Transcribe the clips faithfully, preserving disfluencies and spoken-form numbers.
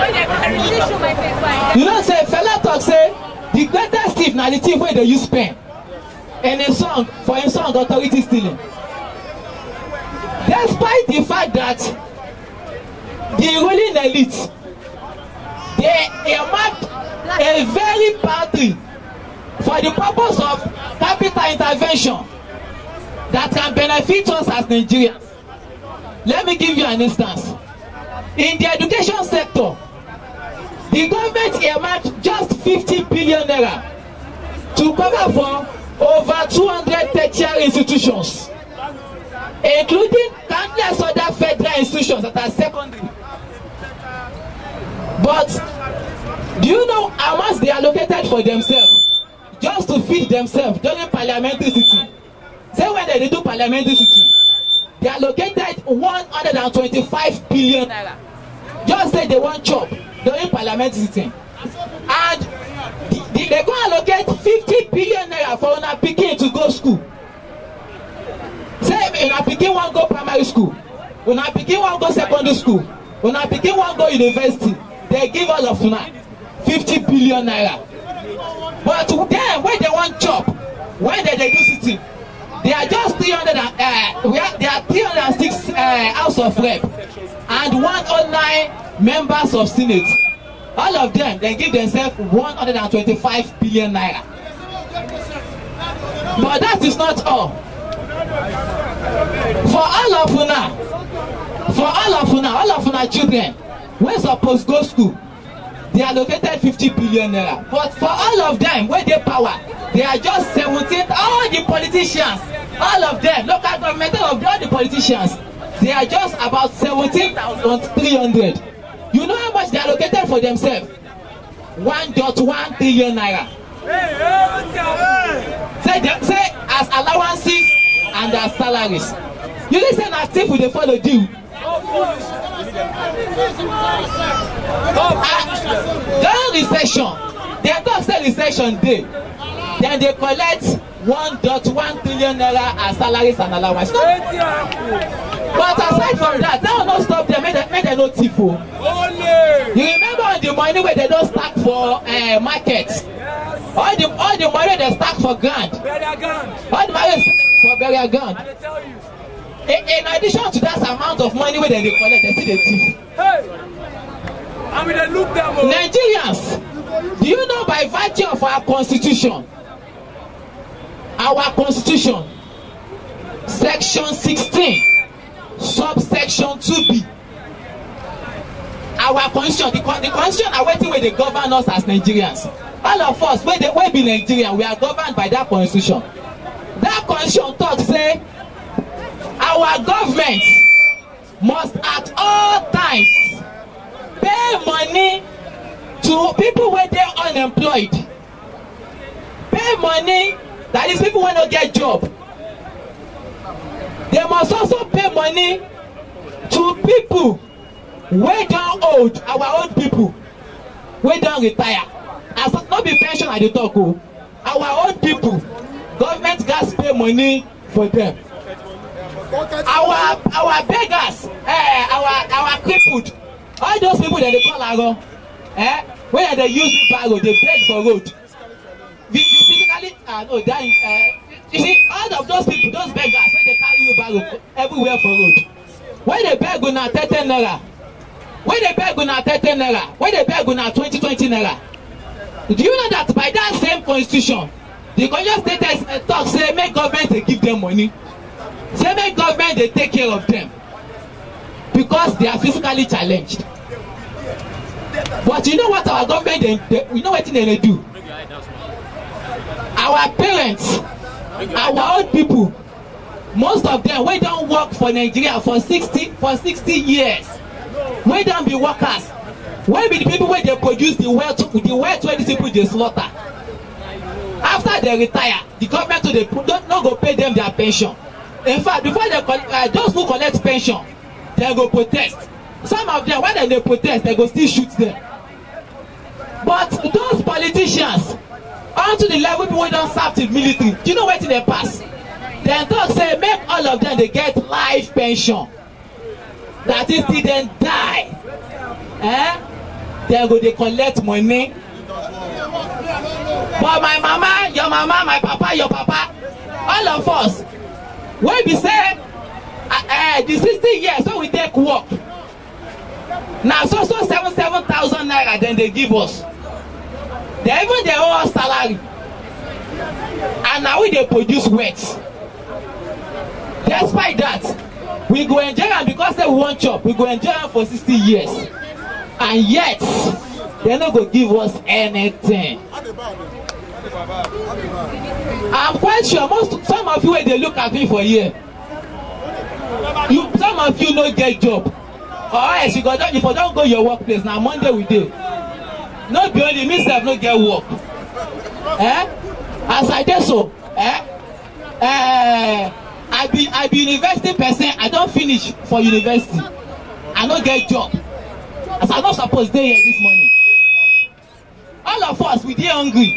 You know, say fella talk say the greatest thief na the thief wey dey use pen. In a song, for a song, authority stealing. Despite the fact that the ruling elite, they earmarked a very boundary for the purpose of capital intervention that can benefit us as Nigerians. Let me give you an instance. In the education sector, the government earmarked just fifty billion naira to cover for over two hundred tertiary institutions, including countless other federal institutions that are secondary. But do you know how much they allocated for themselves, just to feed themselves during parliamentary sitting? Say when they do parliamentary sitting, they allocated one hundred twenty-five billion naira. Just say they want chop during parliamentary sitting, and the, the, they go allocate fifty billion naira for una pikin to go school. Say una pikin wan go primary school, una pikin wan go secondary school, una pikin wan go university. They give all of una fifty billion naira. But then when they want chop, when they, they do sitting, they are just three hundred and uh, we are, they are three hundred and six uh, House of Rep and one hundred nine members of Senate. All of them, they give themselves one hundred twenty-five billion naira. But that is not all. For all of una, for all of una, all of una children, when supposed go school, they allocated fifty billion naira. But for all of them, when they power, they are just seventeen. All the politicians, all of them, local government, all of all the politicians, they are just about seventeen thousand three hundred. You know how much they allocated for themselves? one point one billion naira. Say, them, say as allowances and as salaries. You listen as thief will they follow you. Uh, during recession, they talk say recession day. Then they collect one point one billion naira as salaries and allowances. But aside from that, that will not stop them. Make them, make them no thief. You remember on the money where they don't stack for uh, markets? All the all the money they stack for ground. All the money for burial ground. In, in addition to that amount of money where they collect, they see the thief. Hey. I mean, they look them over. Nigerians, do you know by virtue of our constitution, our constitution, section sixteen, subsection two B, our constitution, the, the constitution are waiting where they govern us as Nigerians. All of us, when they will be Nigerian, we are governed by that constitution. That constitution talks say our government must at all times pay money to people when they are unemployed. Pay money, that is people when they get job. They must also pay money to people wey don old, our old people wey don retire. As not be pension I dey talk o. Our old people, government gats pay money for them. Our our beggars, eh, our our crippled, all those people that they call aro, eh, when they use wheelbarrow, they beg for road. Physically, uh, no, that, uh, you see, all of those people, those beggars, when they carry wheelbarrow everywhere for road, when they beg una thirty naira, when they beg una thirty naira, when they beg una twenty twenty naira, do you know that by that same constitution, the constitution states uh, talk say make government they give them money, say make government they take care of them because they are physically challenged. But you know what our government they, they you know what they, they do? Our parents, our old people, most of them we don't work for Nigeria for sixty for sixty years. We don't be workers. We be the people where they produce the wealth, the wealth where these people they slaughter. After they retire, the government they don't not go pay them their pension. In fact, before they uh, those who collect pension, they go protest. Some of them, when they protest, they go still shoot them. But those politicians, onto the level people don't serve the military, do you know what they pass? They talk say make all of them they get life pension. That is till then die. Eh? dem go dey collect money. But my mama, your mama, my papa, your papa, all of us, wey be say uh, uh, the sixty years wey we take work, na so so seven seven thousand naira dem dey give us. They even dey owe us salary, and na we dey produce wet. Despite that, we go enjoy am because say we wan chop. We go enjoy am for sixty years, and yet they no go give us anything. I'm quite sure most some of you wey dey look at me for here, you some of you no get job, or else you go don you for don go your workplace. Na Monday we dey. No be only me sef no get work. Eh? As I dey so, eh? Eh, I be I be university person. I don finish for university. I no get job. As I no suppose dey here this morning. All of us we dey hungry.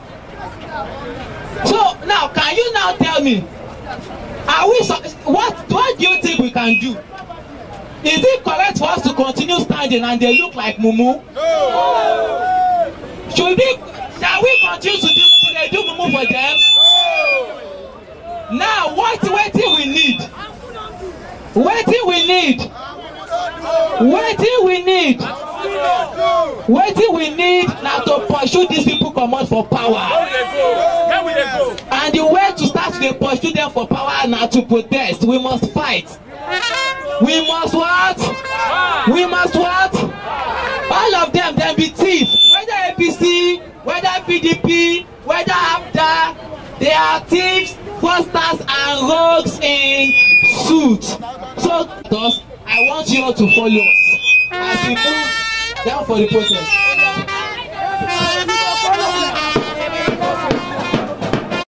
So now, can you now tell me, are we so, what what do you think we can do? Is it correct for us to continue standing and they look like mumu? No. Should we, shall we continue to do to they do mumu for them? No. Now, what waiting we need? Waiting we need. Waiting we need. Waiting we need now to pursue these people come out for power. And the way to start to pursue them for power now to protest. We must fight. We must what? We must what? All of them, them be thieves. Whether A P C, whether P D P, whether AFDA, they are thieves, fraudsters, and rogues in suit. So, thus, I want you all to follow us as we move down for the protest.